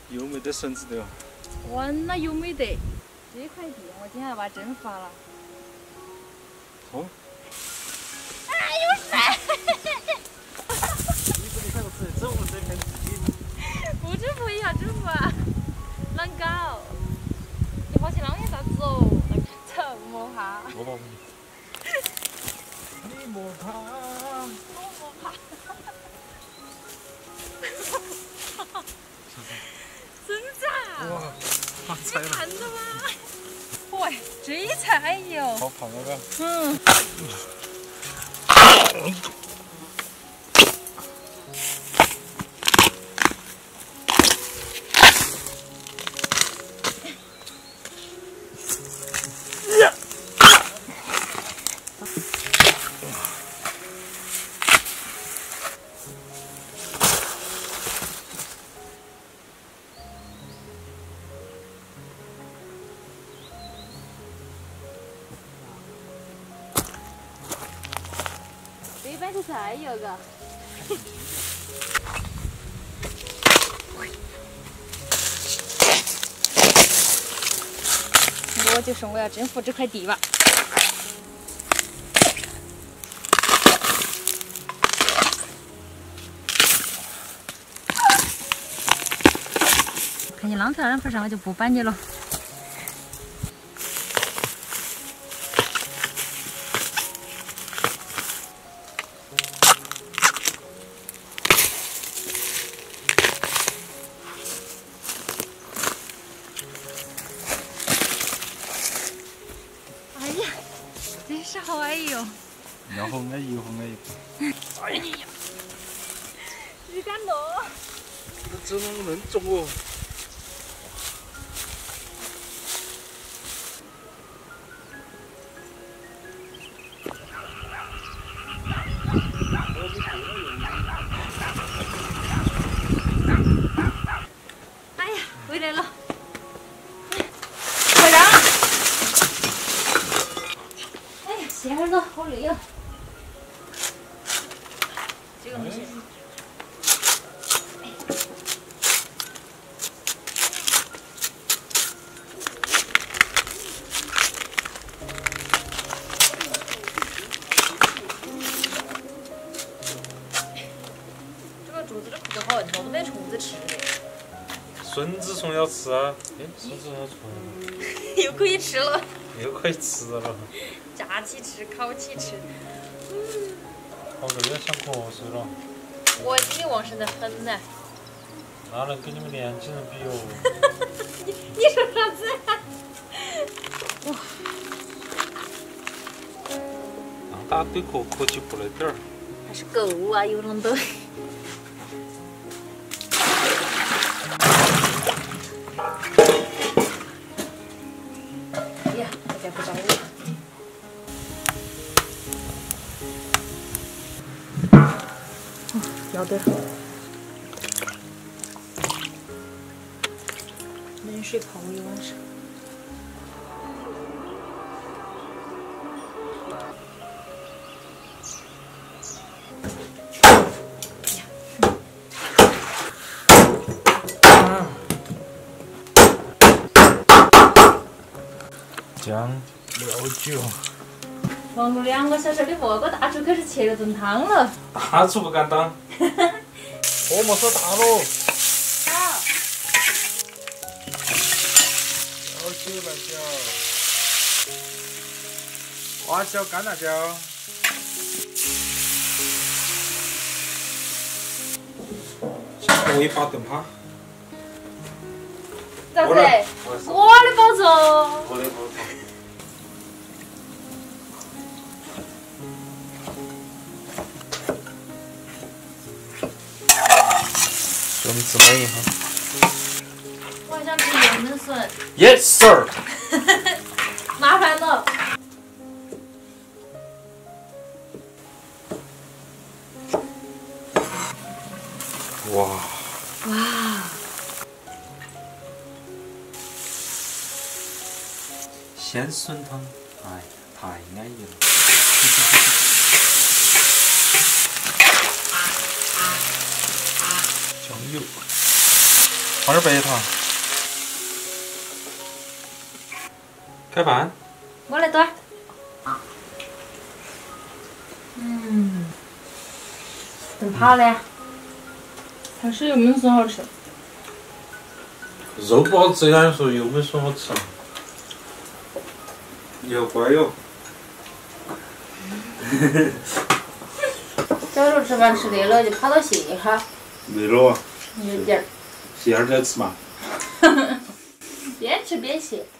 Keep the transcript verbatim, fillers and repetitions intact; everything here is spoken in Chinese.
又没得绳子的哟。 完了又没得，这块地我今天要把针发了。 冲！ 哎，有伞！ 你不得看个自己走，这看自己。 不支付一下支付啊？啷搞？你跑去啷个啥子哦？那看走，莫怕。 我保护你。你莫怕。 我莫怕。真假？ 哇，发财了！ 你看到吗？喂，这菜哟。 好胖那个。 嗯。这边是菜哟个。我就说我要征服这块地吧。看你浪跳两会上，我就不摆你了。哎呀，真是好矮哟！ 要好矮又好矮。哎呀！ 你敢落？ 这怎么能重哦？ 哎呀，回来了！快让！哎呀，歇会儿了，好累啊！这个东西。竹子的壳好硬，我都没虫子吃的。 孙子虫要吃啊！哎，孙子虫要虫。 又可以吃了。 又可以吃了。 炸起吃，烤起吃。 嗯。好热，想瞌睡了。 我精力旺盛的很呢。 哪能跟你们年轻人比哦？ 你你说啥子？哇！ 让打对壳壳就不那点儿。 还是够啊，有啷都。呀，大家不找我。哦，要得。冷水泡一晚上。 姜、料酒。 忙了两个小时的活，我大厨可是切了炖汤了。 大厨不敢当。火没烧大喽。 好。 料酒、辣椒、花椒、干辣椒。我一把炖趴。 咋子？我的宝座。 我的宝座。笋子焖一下。 我还想吃油焖笋。 Yes, sir 。 麻烦了。 哇。 哇。 鲜笋汤，哎呀，太安逸了。酱油。 放点白糖。开饭。 我来端。嗯，炖跑的。 还是油焖笋好吃。 肉不好吃，人家说油焖笋好吃。你要乖哟。 小时候吃饭吃累了就跑到歇一下。 累了啊。 有点儿。 歇会儿再吃嘛。 边吃边歇。